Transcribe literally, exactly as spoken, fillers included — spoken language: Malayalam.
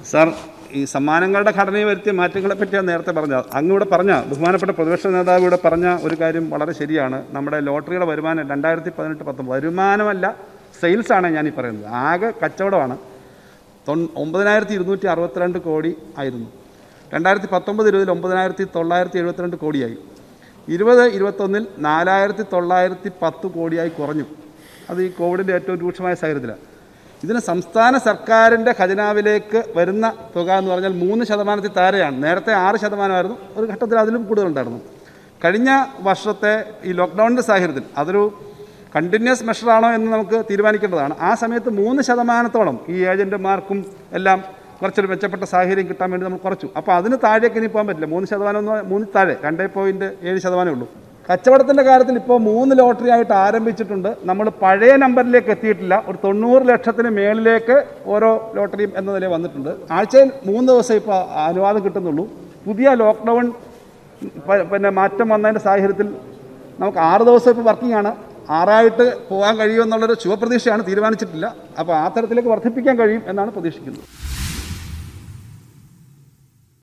സാർ, ഈ സമ്മാനങ്ങളുടെ ഘടനയെ വരുത്തിയ മാറ്റങ്ങളെ പറ്റിയാണ് നേരത്തെ പറഞ്ഞത്. അങ്ങ് പറഞ്ഞ ബഹുമാനപ്പെട്ട പ്രതിപക്ഷ നേതാവ് ഇവിടെ പറഞ്ഞ ഒരു കാര്യം വളരെ ശരിയാണ്. നമ്മുടെ ലോട്ടറിയുടെ വരുമാനം രണ്ടായിരത്തി പതിനെട്ട് പത്തൊമ്പത് വരുമാനമല്ല, സെയിൽസാണ് ഞാൻ ഈ പറയുന്നത്. ആകെ കച്ചവടമാണ്. തൊ ഒമ്പതിനായിരത്തി ഇരുന്നൂറ്റി അറുപത്തിരണ്ട് കോടി ആയിരുന്നു. രണ്ടായിരത്തി പത്തൊമ്പത് ഇരുപതിൽ ഒമ്പതിനായിരത്തി തൊള്ളായിരത്തി എഴുപത്തിരണ്ട് കോടിയായി. ഇരുപത് ഇരുപത്തൊന്നിൽ നാലായിരത്തി തൊള്ളായിരത്തി പത്ത് കോടിയായി കുറഞ്ഞു. അത് ഈ കോവിഡിൻ്റെ ഏറ്റവും രൂക്ഷമായ സാഹചര്യത്തിലാണ്. ഇതിന് സംസ്ഥാന സർക്കാരിൻ്റെ ഖജനാവിലേക്ക് വരുന്ന തുക എന്ന് പറഞ്ഞാൽ മൂന്ന് ശതമാനത്തിൽ താഴെയാണ്. നേരത്തെ ആറ് ശതമാനമായിരുന്നു, ഒരു ഘട്ടത്തിൽ അതിലും കൂടുതലുണ്ടായിരുന്നു. കഴിഞ്ഞ വർഷത്തെ ഈ ലോക്ക്ഡൗണിൻ്റെ സാഹചര്യത്തിൽ അതൊരു കണ്ടിന്യൂസ് മെഷറാണോ എന്ന് നമുക്ക് തീരുമാനിക്കേണ്ടതാണ്. ആ സമയത്ത് മൂന്ന് ശതമാനത്തോളം ഈ ഏജൻറ്റുമാർക്കും എല്ലാം കുറച്ചൊരു മെച്ചപ്പെട്ട സാഹചര്യം കിട്ടാൻ വേണ്ടി നമ്മൾ കുറച്ചു. അപ്പോൾ അതിന് താഴേക്ക് ഇനി പോകാൻ പറ്റില്ല. മൂന്ന് ശതമാനം ഒന്ന് മൂന്ന് താഴെ രണ്ടേ പോയിൻറ്റ് ഏഴ് ശതമാനമേ ഉള്ളൂ. കച്ചവടത്തിൻ്റെ കാര്യത്തിൽ ഇപ്പോൾ മൂന്ന് ലോട്ടറി ആയിട്ട് ആരംഭിച്ചിട്ടുണ്ട്. നമ്മൾ പഴയ നമ്പറിലേക്ക് എത്തിയിട്ടില്ല. ഒരു തൊണ്ണൂറ് ലക്ഷത്തിന് മേളിലേക്ക് ഓരോ ലോട്ടറിയും എന്ന നിലയിൽ വന്നിട്ടുണ്ട്. ആഴ്ചയിൽ മൂന്ന് ദിവസം ഇപ്പോൾ അനുവാദം കിട്ടുന്നുള്ളൂ. പുതിയ ലോക്ക്ഡൗൺ പിന്നെ മാറ്റം വന്നതിൻ്റെ സാഹചര്യത്തിൽ നമുക്ക് ആറ് ദിവസം ഇപ്പോൾ വർക്കിംഗ് ആണ്. ആറായിട്ട് പോകാൻ കഴിയുമെന്നുള്ളൊരു ശുഭപ്രതീക്ഷയാണ്, തീരുമാനിച്ചിട്ടില്ല. അപ്പോൾ ആ തരത്തിലേക്ക് വർദ്ധിപ്പിക്കാൻ കഴിയും എന്നാണ് പ്രതീക്ഷിക്കുന്നത്.